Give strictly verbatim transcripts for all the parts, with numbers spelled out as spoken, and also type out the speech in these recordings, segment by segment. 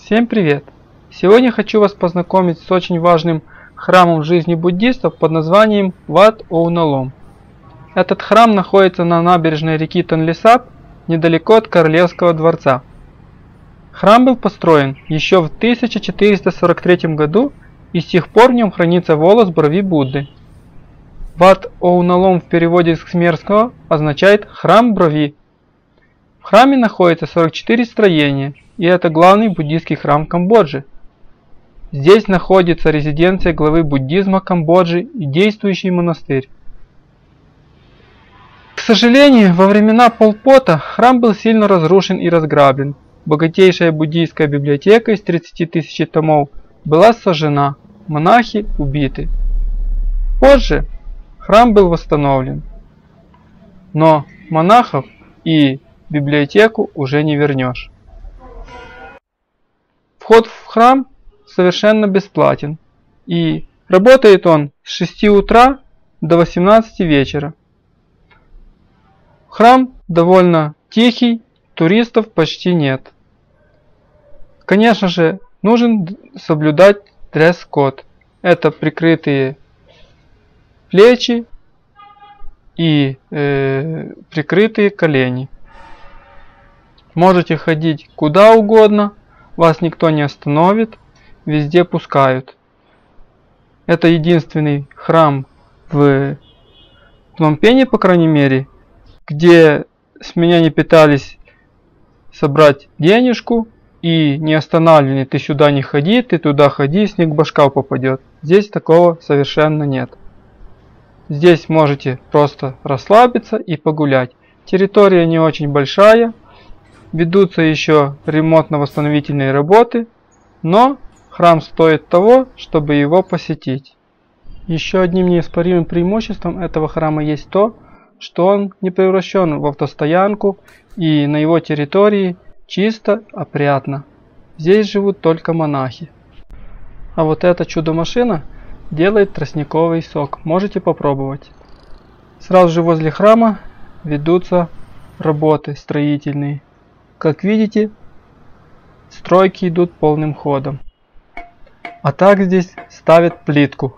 Всем привет! Сегодня хочу вас познакомить с очень важным храмом в жизни буддистов под названием Wat Ounalom. Этот храм находится на набережной реки Тонлесап, недалеко от Королевского дворца. Храм был построен еще в тысяча четыреста сорок третьем году, и с тех пор в нем хранится волос брови Будды. Wat Ounalom в переводе с кхмерского означает «храм брови». В храме находится сорок четыре строения, и это главный буддийский храм Камбоджи. Здесь находится резиденция главы буддизма Камбоджи и действующий монастырь. К сожалению, во времена Пол Пота храм был сильно разрушен и разграблен. Богатейшая буддийская библиотека из тридцати тысяч томов была сожжена, монахи убиты. Позже храм был восстановлен, но монахов и библиотеку уже не вернешь. Вход в храм совершенно бесплатен, и работает он с шести утра до восемнадцати вечера. Храм довольно тихий, туристов почти нет. Конечно же, нужен соблюдать дресс-код. Это прикрытые плечи и э, прикрытые колени. Можете ходить куда угодно, вас никто не остановит, везде пускают. Это единственный храм в Пномпене, по крайней мере, где с меня не пытались собрать денежку и не останавливали: ты сюда не ходи, ты туда ходи, снег в башка попадет. Здесь такого совершенно нет. Здесь можете просто расслабиться и погулять. Территория не очень большая. Ведутся еще ремонтно-восстановительные работы, но храм стоит того, чтобы его посетить. Еще одним неоспоримым преимуществом этого храма есть то, что он не превращен в автостоянку, и на его территории чисто, опрятно. Здесь живут только монахи. А вот эта чудо-машина делает тростниковый сок. Можете попробовать. Сразу же возле храма ведутся работы строительные. Как видите, стройки идут полным ходом. А так здесь ставят плитку.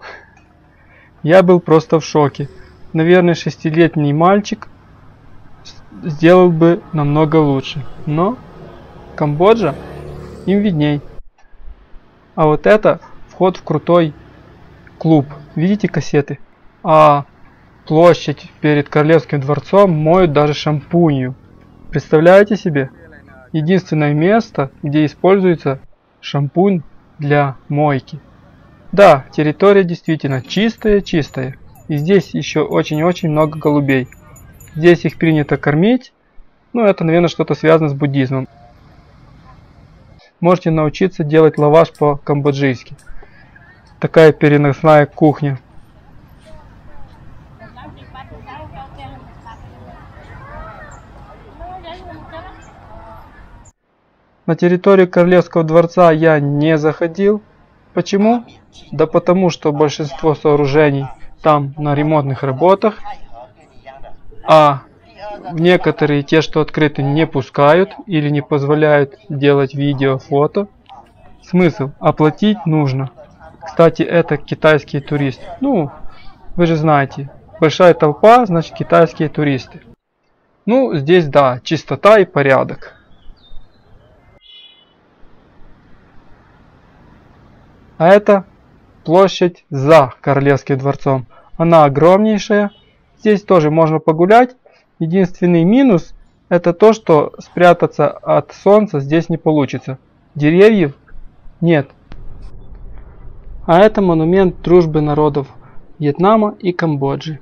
Я был просто в шоке. Наверное, шестилетний мальчик сделал бы намного лучше. Но Камбоджа, им видней. А вот это вход в крутой клуб. Видите кассеты? А площадь перед Королевским дворцом моют даже шампунью. Представляете себе? Единственное место, где используется шампунь для мойки. Да, территория действительно чистая-чистая. И здесь еще очень-очень много голубей. Здесь их принято кормить. Ну, это, наверное, что-то связано с буддизмом. Можете научиться делать лаваш по-камбоджийски. Такая переносная кухня. На территорию Королевского дворца я не заходил. Почему? Да потому что большинство сооружений там на ремонтных работах, а некоторые, те, что открыты, не пускают или не позволяют делать видео, фото. Смысл? Оплатить нужно. Кстати, это китайские туристы. Ну, вы же знаете, большая толпа, значит китайские туристы. Ну, здесь да, чистота и порядок. А это площадь за Королевским дворцом. Она огромнейшая. Здесь тоже можно погулять. Единственный минус — это то, что спрятаться от солнца здесь не получится. Деревьев нет. А это монумент дружбы народов Вьетнама и Камбоджи.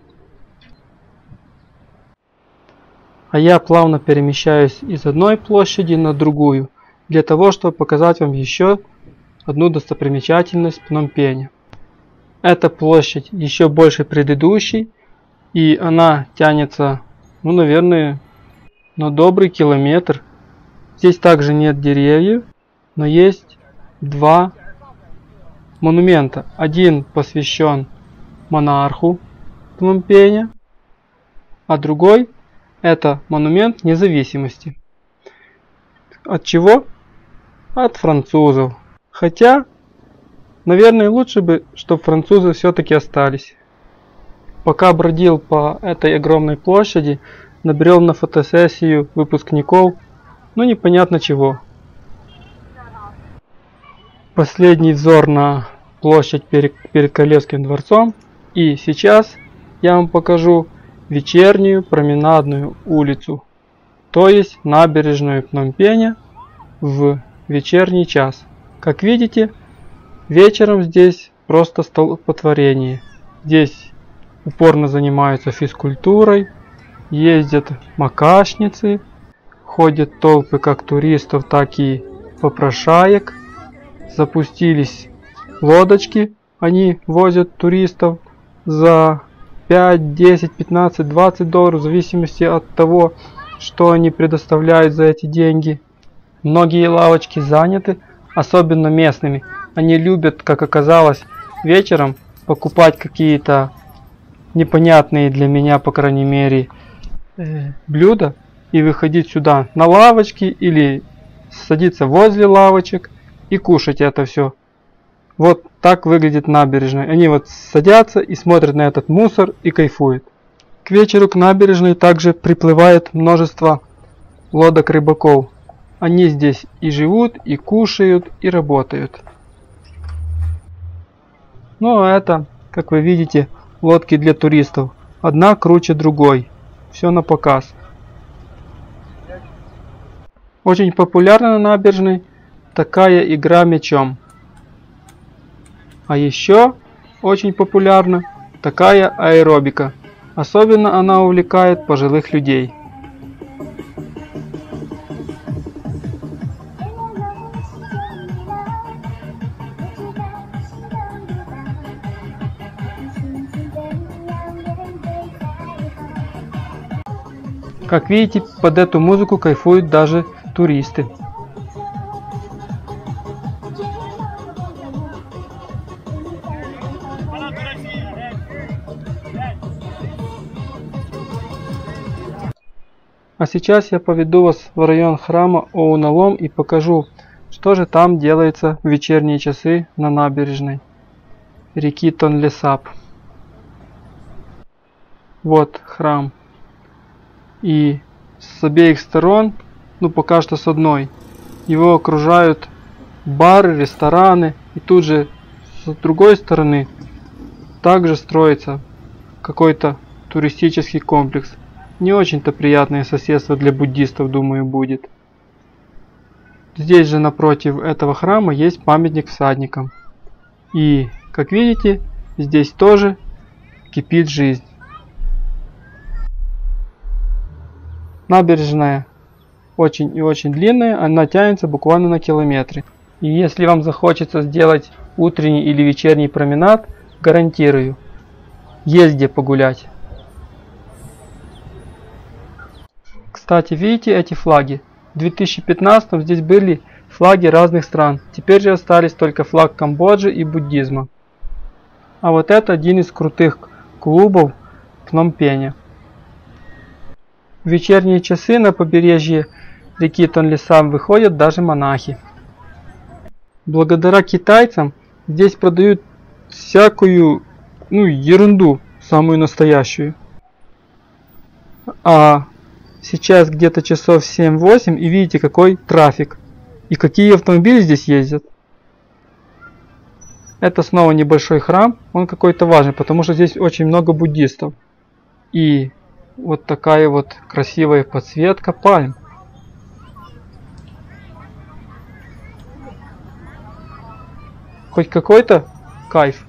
А я плавно перемещаюсь из одной площади на другую, для того, чтобы показать вам еще одну достопримечательность Пномпеня. Эта площадь еще больше предыдущей, и она тянется, ну, наверное, на добрый километр. Здесь также нет деревьев, но есть два монумента. Один посвящен монарху Пномпеня, а другой это монумент независимости. От чего? от французов. Хотя, наверное, лучше бы, чтобы французы все-таки остались. Пока бродил по этой огромной площади, набрел на фотосессию выпускников, ну непонятно чего. Последний взор на площадь перед, перед Королевским дворцом. И сейчас я вам покажу вечернюю променадную улицу, то есть набережную Пномпеня в вечерний час. Как видите, вечером здесь просто столпотворение. Здесь упорно занимаются физкультурой, ездят макашницы, ходят толпы как туристов, так и попрошаек. Запустились лодочки, они возят туристов за пять, десять, пятнадцать, двадцать долларов, в зависимости от того, что они предоставляют за эти деньги. Многие лавочки заняты, особенно местными. Они любят, как оказалось, вечером покупать какие-то непонятные для меня, по крайней мере, блюда и выходить сюда на лавочки или садиться возле лавочек и кушать это все. Вот так выглядит набережная. Они вот садятся и смотрят на этот мусор и кайфуют. К вечеру к набережной также приплывает множество лодок рыбаков. Они здесь и живут, и кушают, и работают. Ну а это, как вы видите, лодки для туристов. Одна круче другой. Все на показ. Очень популярна на набережной такая игра мячом. А еще очень популярна такая аэробика. Особенно она увлекает пожилых людей. Как видите, под эту музыку кайфуют даже туристы. А сейчас я поведу вас в район храма Оуналом и покажу, что же там делается в вечерние часы на набережной реки Тонлесап. Вот храм. И с обеих сторон, ну пока что с одной, его окружают бары, рестораны. И тут же с другой стороны также строится какой-то туристический комплекс. Не очень-то приятное соседство для буддистов, думаю, будет. Здесь же напротив этого храма есть памятник всадникам. И, как видите, здесь тоже кипит жизнь. Набережная очень и очень длинная, она тянется буквально на километры. И если вам захочется сделать утренний или вечерний променад, гарантирую, есть где погулять. Кстати, видите эти флаги? В две тысячи пятнадцатом здесь были флаги разных стран. Теперь же остались только флаг Камбоджи и буддизма. А вот это один из крутых клубов Пномпеня. В вечерние часы на побережье реки Тонлесап выходят даже монахи. Благодаря китайцам здесь продают всякую, ну, ерунду, самую настоящую. А сейчас где-то часов семь-восемь, и видите, какой трафик. И какие автомобили здесь ездят. Это снова небольшой храм, он какой-то важный, потому что здесь очень много буддистов. И вот такая вот красивая подсветка пальм. Хоть какой-то кайф.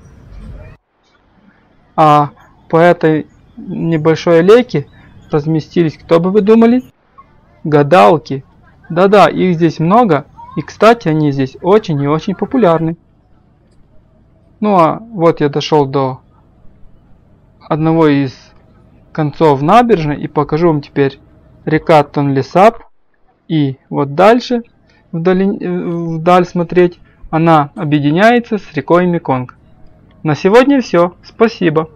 А по этой небольшой аллейке разместились, кто бы вы думали? Гадалки. Да-да, их здесь много. И, кстати, они здесь очень и очень популярны. Ну а вот я дошел до одного из концов набережной и покажу вам теперь река Тонлесап. И вот дальше, вдали, вдаль смотреть, она объединяется с рекой Меконг. На сегодня все. Спасибо.